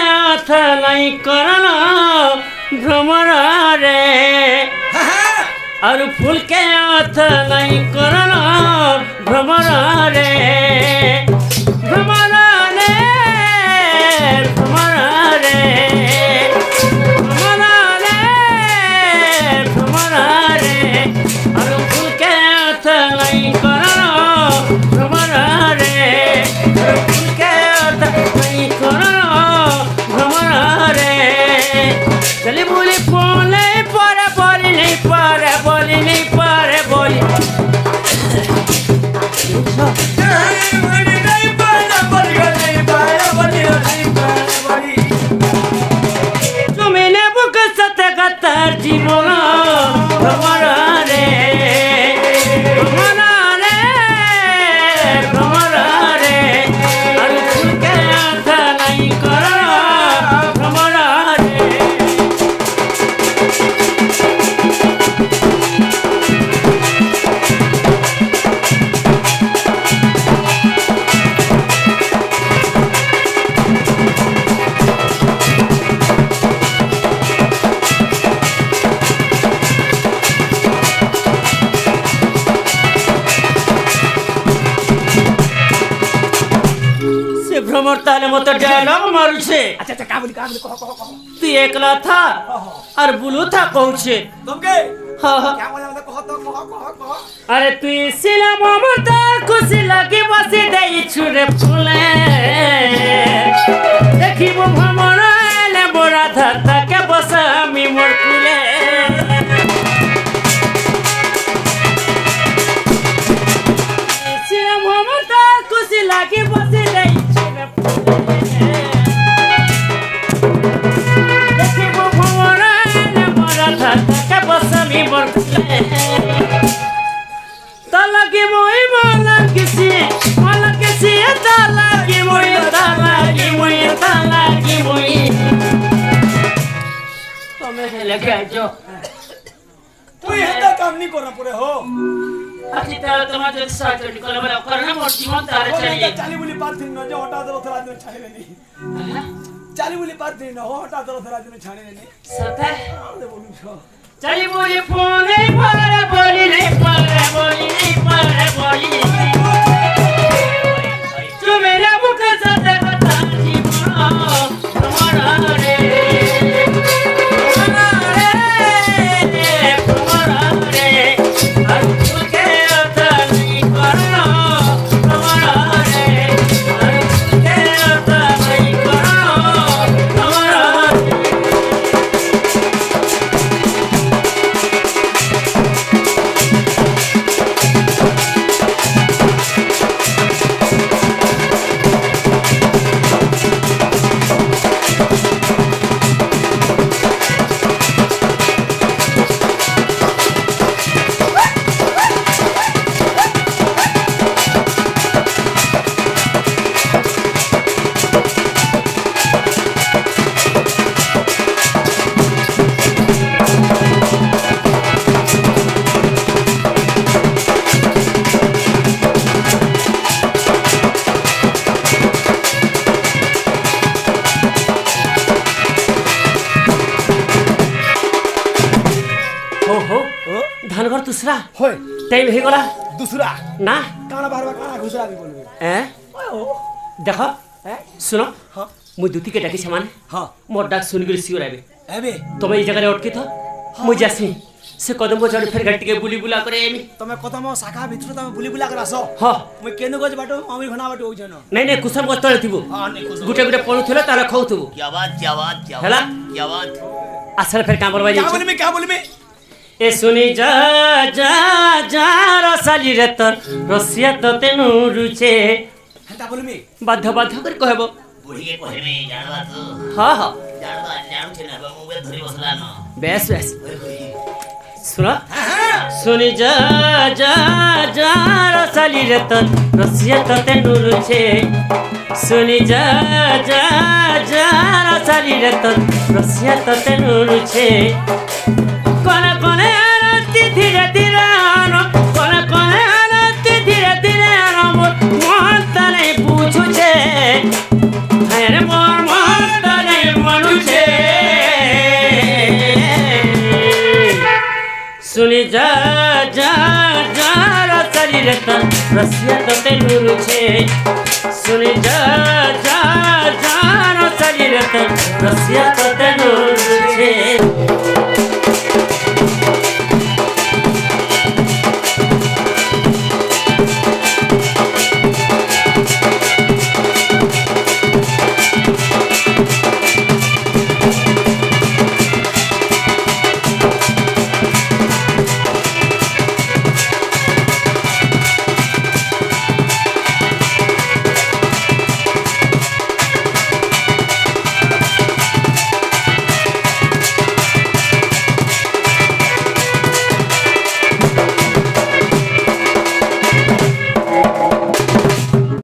हाथ नहीं करना भ्रमरा रे और फूल के हाथ नहीं करना भ्रमरा रे भ्रमरा रे भ्रमरा रे भ्रमरा रे भ्रमरा रे और फूल के हाथ नहीं करना भ्रमरा रे और फूल के हाथ नहीं करना भ्रमरा रे चली बोली बोले पारे बोली नहीं पारे बोली नहीं पारे बोली तुम्हें बुक सतगतर जीवन भ्रमरा रे भ्रमरा रे भ्रमरा रे और फूल के हाथ नहीं करना भ्रमरा रे भ्रमर ताले मत डायलॉग मारू छे। अच्छा का बोली कह तू एकला था और बुलू था कहूछे तुमके हां हां क्या बोला कह तो कह अरे तू सिला ममता खुशी लगे बसे देई छुरे फुले देखिबो भ्रमर ले बोरा धरता के बस मी मोर फुले सिला ममता खुशी लगे बसे देई talagi moi malakisi talagi moi तमे लगा जो तू हेता काम नहीं करना पूरे हो अच्छी तरह तुम्हारे जो साथ निकल वाला करना मोटी मत तारे चाहिए चाली बोली बात दिन न जो हटा दो थरा दिन छाने नहीं चाली बोली बात दिन न हो हटा दो थरा दिन छाने नहीं सता दे बोलू छो चली बोली फोन नहीं पारे बोली नहीं पारे बोली नहीं पारे बोली तू मेरा मुख साथ बता जीवना तुम्हारा रे तुम्हारा रे हर फूल के हाथ नहीं करना तुम्हारा रे हर फूल के हाथ नहीं करना तुम्हारा धनगर दूसरा होय टाइम हे गला दूसरा ना काना बारबा काना घुसरा भी बोलबे देखो सुनो हां मु दुती के डाकी समान हां मोर डाक सुन के सियोर आबे एबे तुम ई जगह रे अटकी थो मु जासी से कदम को चढ़ फिर गट्टी के बुली बुला करे एमी तमे कदम शाखा भितर तमे बुली बुला कर आसो हां मु केनु गज बाटो अमी घना बाटो होई जनो नहीं नहीं कुसम को तळे थिबो हां नहीं कुछ गुटे गुटे पळु थले तारा खाउ थिबो क्या बात हैला क्या बात असल फिर काम करवा क्या बोली मैं ए सुनी जा जा जा रसाली रे तर रसिया त तेनु रुचे हता बोली मैं बाध्य बाध्य कर कहबो बुढ़ी के कहमे जानवा तू हां हां जानू छे ना मोबाइल धरी बसला न बेस बेस सुना सुनी जा जा जा रसाली रे तर रसिया त तेनु रुचे सुनी जा जा जा रसाली रे तर रसिया त तेनु रुचे कोन कोन आरती धीरे धीरे आनो कोन कोन आरती धीरे धीरे आनो मोर तने पूछू छे अरे मोर तने त रसिया त नुरु छे सुनि जा जा जा रसली रे त रसिया त नुरु छे